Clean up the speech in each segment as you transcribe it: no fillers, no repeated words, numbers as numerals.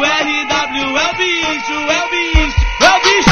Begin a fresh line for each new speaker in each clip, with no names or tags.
RW é o bicho, é o bicho, é o bicho.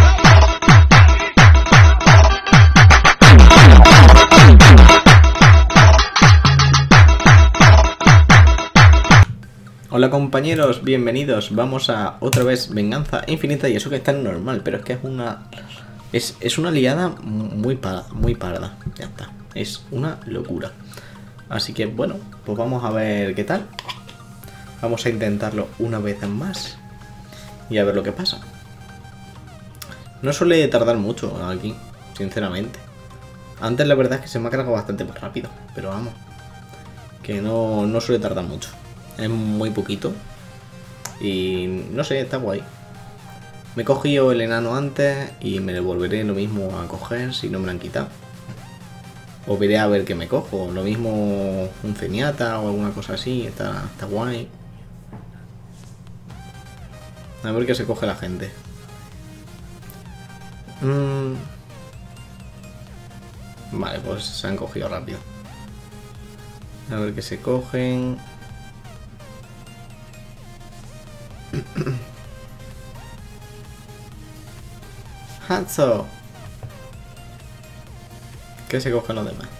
Hola compañeros, bienvenidos. Vamos a otra vez Venganza Infinita. Y eso que está en normal, pero es que es una liada muy parda. Ya está, es una locura. Así que bueno, pues vamos a ver qué tal. Vamos a intentarlo una vez más y a ver lo que pasa. No suele tardar mucho aquí, sinceramente. Antes la verdad es que se me ha cargado bastante más rápido, pero vamos, que no suele tardar mucho. Es muy poquito. Y no sé, está guay. Me he cogido el enano antes y me volveré lo mismo a coger si no me lo han quitado. O veré a ver qué me cojo. Lo mismo un zenyatta o alguna cosa así. Está guay. A ver qué se coge la gente. Vale, pues se han cogido rápido. A ver qué se cogen. Hanzo. ¿Qué se cogen los demás?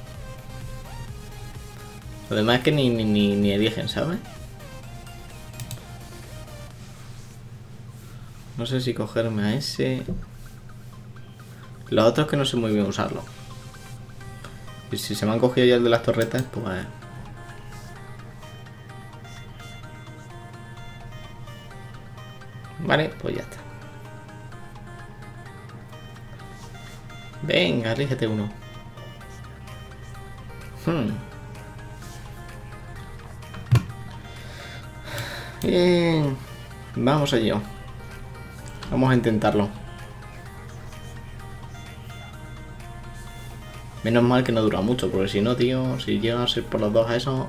Los demás es que ni eligen, ¿sabes? No sé si cogerme a ese. Los otros que no sé muy bien usarlo. Y si se me han cogido ya el de las torretas, pues... Vale, pues ya está. Venga, elígete uno. Bien. Vamos allá. Vamos a intentarlo. Menos mal que no dura mucho, porque si no, tío, si llega a ser por los dos a eso...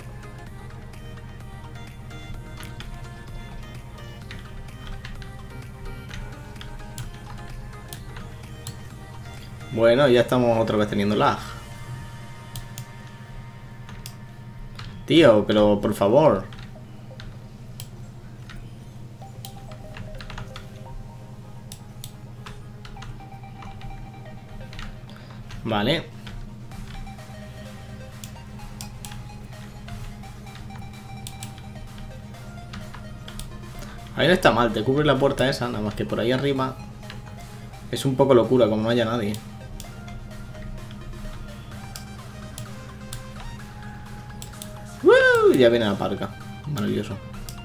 Bueno, ya estamos otra vez teniendo lag. Tío, pero por favor. Vale. Ahí no está mal, te cubre la puerta esa, nada más que por ahí arriba es un poco locura, como no haya nadie. Ya viene la parca. Maravilloso.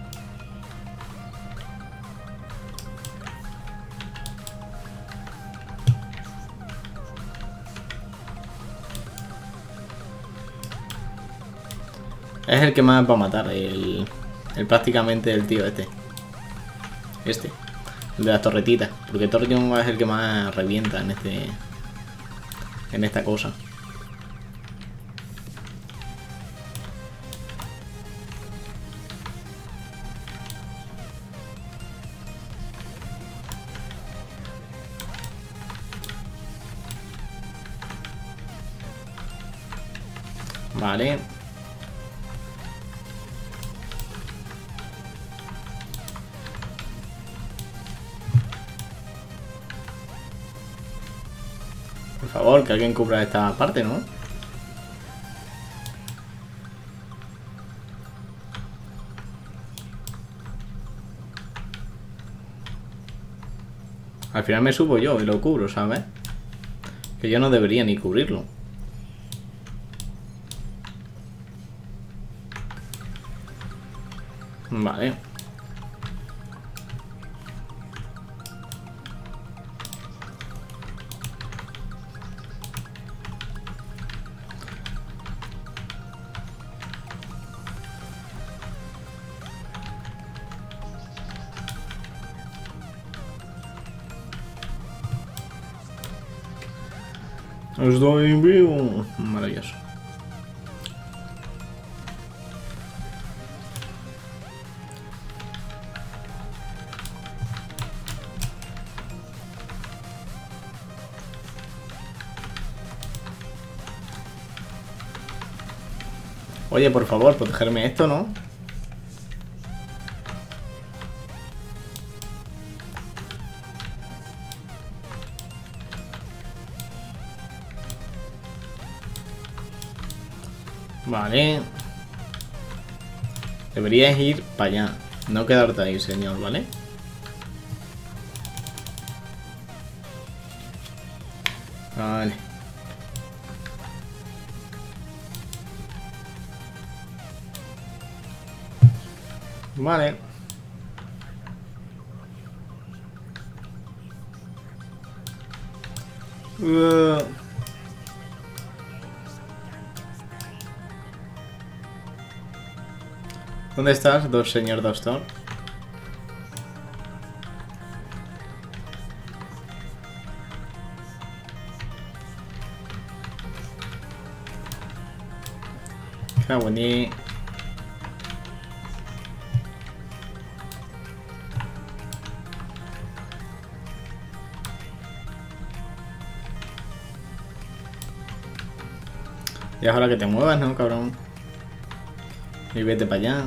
Es el que más va a matar. El prácticamente el tío este. El de las torretitas. Porque Torjon es el que más revienta en esta cosa. Vale. Por favor, que alguien cubra esta parte, ¿no? Al final me subo yo y lo cubro, ¿sabes? Que yo no debería ni cubrirlo. Vale. Estoy vivo. Maravilloso. Oye, por favor, protegerme esto, ¿no? Vale. Deberías ir para allá. No quedarte ahí, señor, ¿vale? Vale. Vale. ¿Dónde estás, señor doctor? Cago en... Y ahora que te muevas, ¿no, cabrón? Y vete para allá.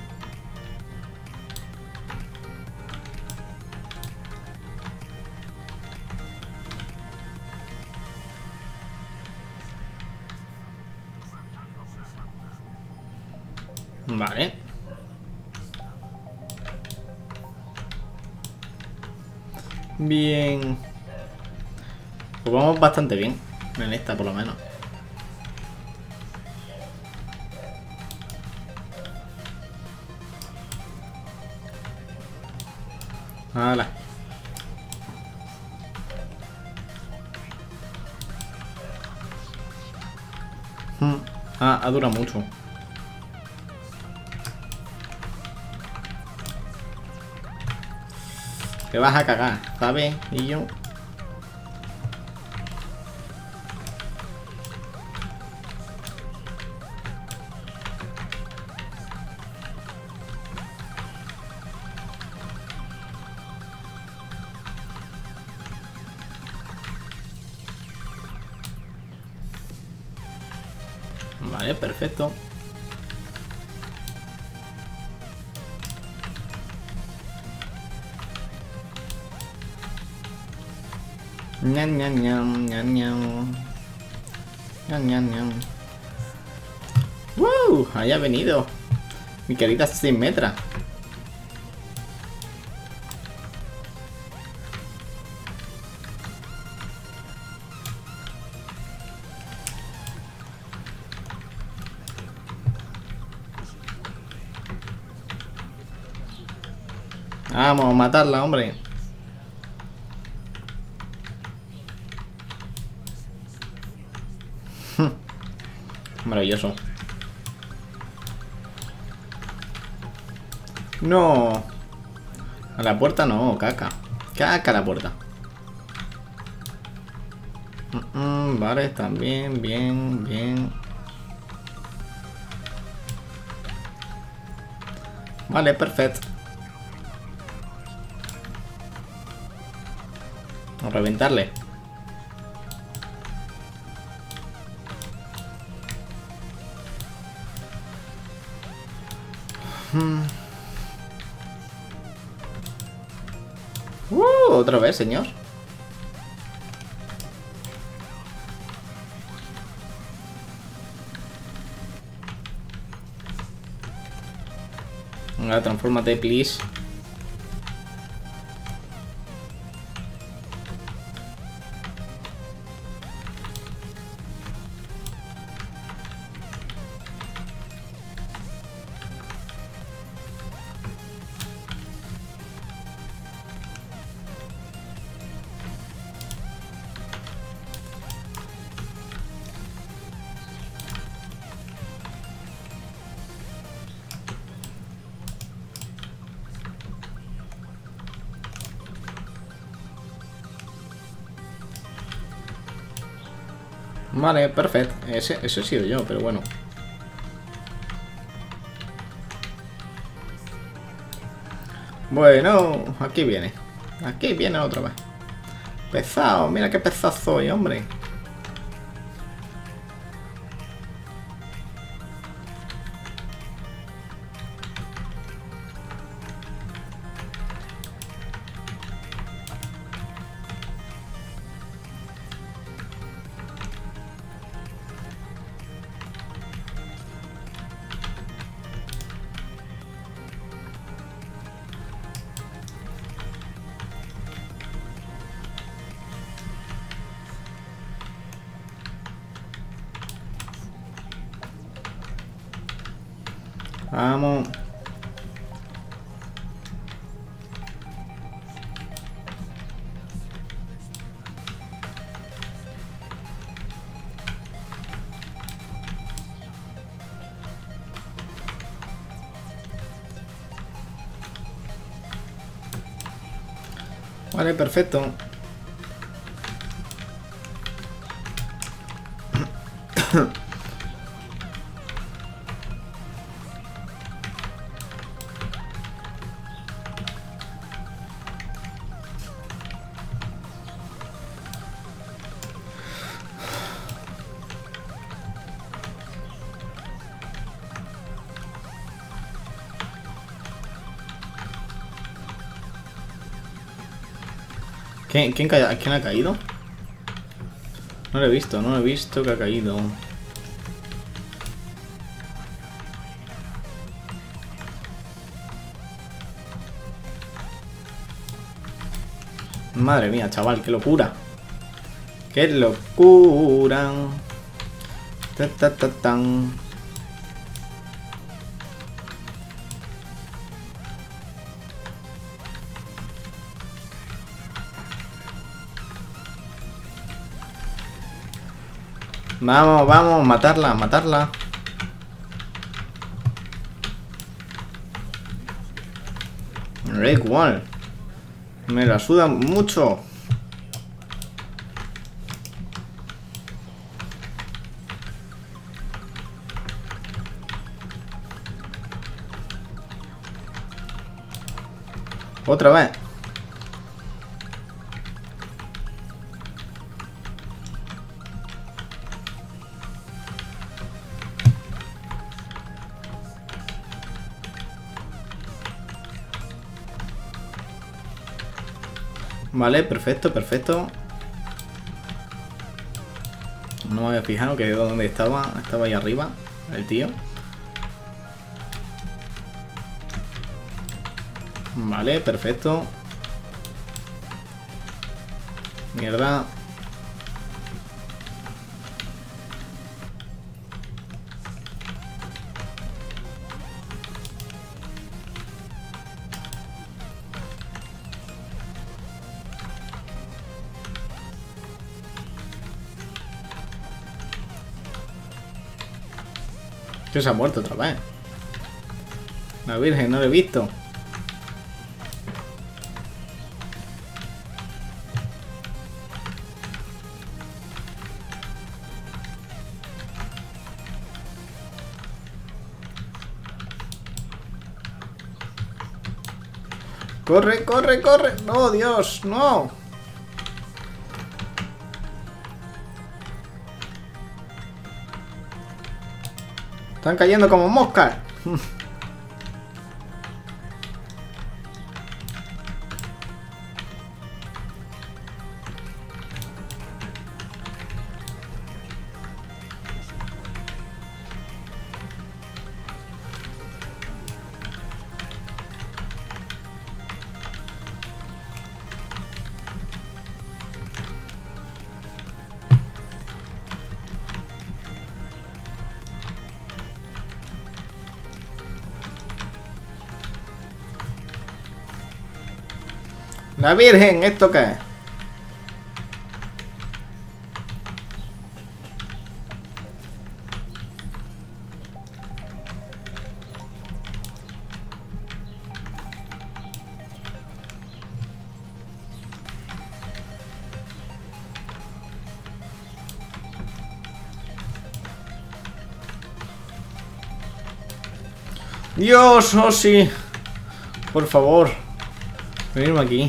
Vale. Bien. Pues vamos bastante bien. En esta, por lo menos. ¡Hala! Ha durado mucho. Te vas a cagar, ¿sabes? Y yo... Vale, perfecto. Ñam, ñam, ñam, ñam, ñam. Ñam, ñam, ñam. ¡Wow! Ahí ha venido mi querida Symmetra. Vamos a matarla, hombre. Maravilloso. No. A la puerta no, caca. Caca a la puerta. Vale, también, bien, bien. Vale, perfecto. A reventarle. Otra vez, señor. Venga, transfórmate, please. Vale, perfecto. Ese he sido yo, pero bueno. Bueno, aquí viene. Aquí viene otra vez. Pesado, mira qué pesado soy, hombre. Vamos. Vale, perfecto. ¿Quién ha caído? No lo he visto que ha caído. Madre mía, chaval, qué locura. ¡Qué locura! Ta, ta, ta, tan. Vamos, vamos, matarla, matarla. Me da igual. Me la suda mucho. Otra vez. Vale, perfecto, perfecto. No me había fijado que dónde estaba. Estaba ahí arriba, el tío. Vale, perfecto. Mierda. Que se ha muerto otra vez. La Virgen, no lo he visto. ¡Corre, corre, corre! ¡No, Dios! ¡No! Están cayendo como moscas. La Virgen, ¿esto qué es? Dios, oh sí. Por favor. Venirme aquí.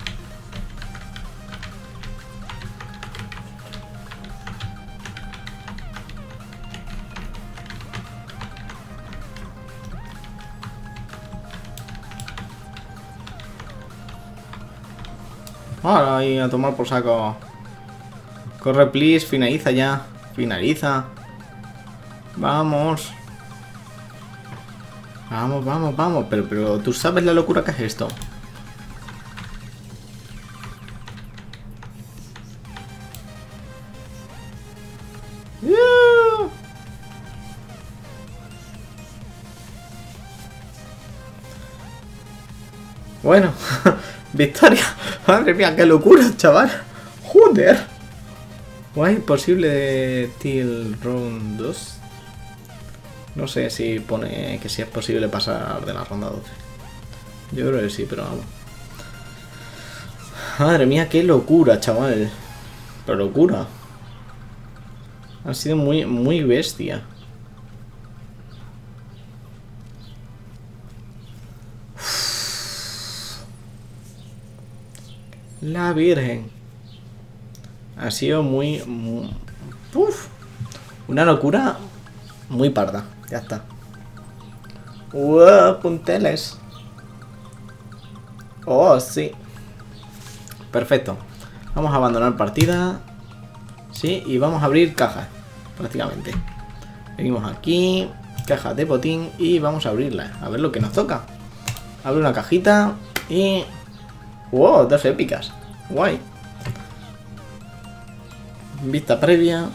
Ahora ahí a tomar por saco. Corre, please. Finaliza ya. Finaliza. Vamos. Vamos, vamos, vamos. Pero tú sabes la locura que es esto. Bueno, victoria. Madre mía, qué locura, chaval. Joder. Guay, posible Till Round 2. No sé si pone que si es posible pasar de la ronda 12. Yo creo que sí, pero vamos. Madre mía, qué locura, chaval. Pero locura. Ha sido muy bestia. La Virgen. Ha sido uf, una locura muy parda. Ya está. Punteles. Oh, sí. Perfecto. Vamos a abandonar partida. Sí, y vamos a abrir cajas. Prácticamente. Venimos aquí. Cajas de botín. Y vamos a abrirlas. A ver lo que nos toca. Abre una cajita. Y... wow, 2 épicas. Guay. Vista previa.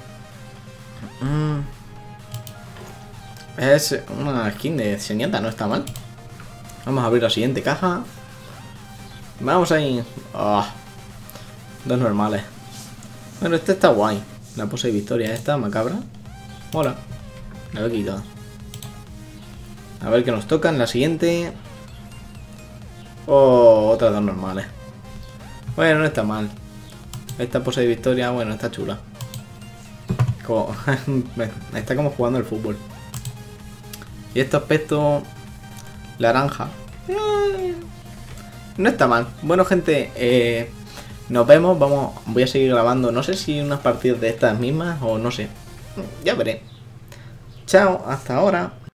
Es una skin de Zenyatta, no está mal. Vamos a abrir la siguiente caja. Vamos ahí. Oh, 2 normales. Bueno, este está guay. La pose de victoria esta, macabra. Hola. La he quitado. A ver qué nos toca en la siguiente. Oh, otras 2 normales. Bueno, no está mal. Esta pose de victoria, bueno, está chula. Está como jugando el fútbol. Y este aspecto naranja. No está mal. Bueno, gente, nos vemos. Voy a seguir grabando. No sé si unas partidas de estas mismas o no sé. Ya veré. Chao, hasta ahora.